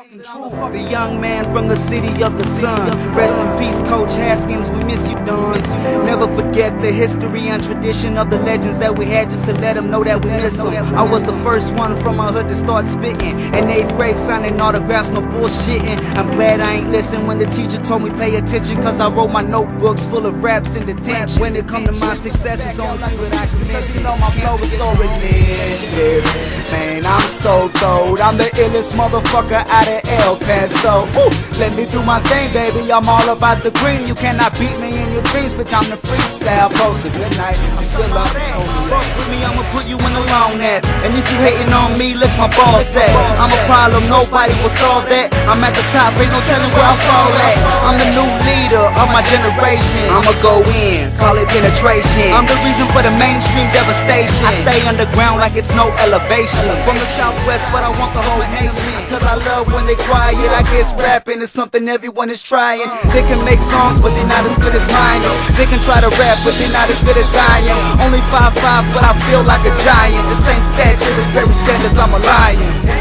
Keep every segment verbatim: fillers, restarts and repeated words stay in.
The young man from the city of the sun. Rest in peace, Coach Haskins, we miss you, Don. Never forget the history and tradition of the legends that we had, just to let them know that we miss them. I was the first one from my hood to start spitting. In eighth grade, signing autographs, no bullshitting. I'm glad I ain't listened when the teacher told me pay attention, cause I wrote my notebooks full of raps in detention. When it come to my success, it's only few that I can mention. You know my flow is so relentless. Man, I'm so gold. I'm the illest motherfucker out of El Paso. Ooh, let me do my thing, baby. I'm all about the green. You cannot beat me in your dreams, bitch. I'm the freestyle poster. Good night. I'm still up. Fuck with me, I'ma put you in the wrong app. And if you hating on me, look my balls at. I'm a problem, nobody will solve that. I'm at the top, ain't no telling where I fall at. I'm the new leader of my generation. I'ma go in, call it penetration. I'm the reason for the mainstream devastation. I stay underground like it's no elevation. From the southwest, but I want the whole nation. Cause I love when they quiet. I guess rapping is something everyone is trying. They can make songs, but they're not as good as mine. They can try to rap, but they're not as good as I am. Only five five, but I feel like a giant. The same stature as Barry Sanders, I'm a lion.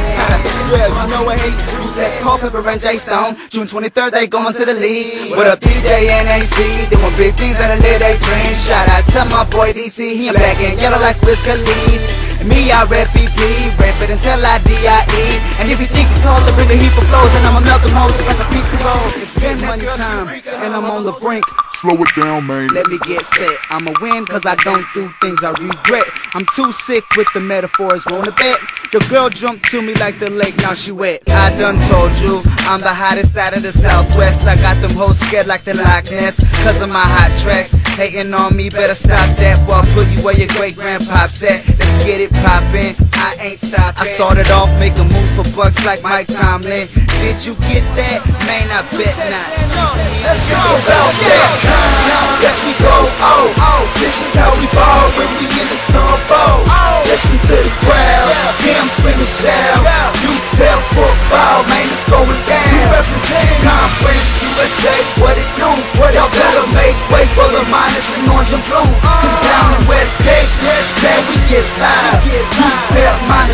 Yeah, you know I hate that Culpepper and J-Stone. June twenty-third, they going to the league. What up, D J N A C? Doing big things that I live they dream. Shout out to my boy D C. He in black and yellow like Wiz Khalifa. Me, I rap P P, rap it until I D I E. And if you think it's hard to bring a heap of flows, and I'm a Malcolm Moses like a pizza roll. It's been money time, and I'm on the brink. Slow it down, man. Let me get set. I'ma win cause I don't do things I regret. I'm too sick with the metaphors, wanna bet? The girl jumped to me like the lake, now she wet. I done told you, I'm the hottest out of the Southwest. I got them hoes scared like the Loch Ness, cause of my hot tracks. Hating on me, better stop that, before I put you where your great grandpop's at. Let's get it poppin', I ain't stopping. I started off making moves for bucks like Mike Tomlin. Did you get that? Man, I bet not. Let's go about that time. Let me go, oh, oh. This is how we ball when we in the sun bowl. Let's get to the crowd. Yeah, I'm screaming shout. You tell football, man, it's going down. Conference U S A, what it do? Y'all better make way for the minus and orange and blue. Cause down in West Texas, man, we get live. You tell minus